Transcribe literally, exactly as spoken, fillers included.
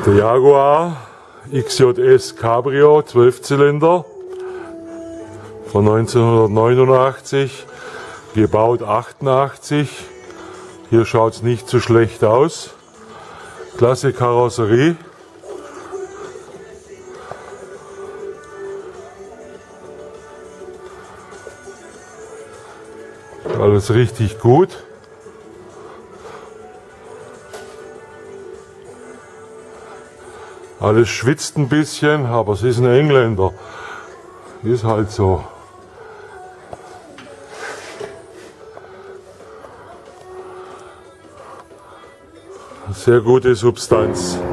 Der Jaguar X J S Cabrio Zwölfzylinder von neunzehnhundertneunundachtzig, gebaut achtundachtzig. Hier schaut es nicht so schlecht aus. Klasse Karosserie. Alles richtig gut. Alles schwitzt ein bisschen, aber es ist ein Engländer. Ist halt so. Sehr gute Substanz.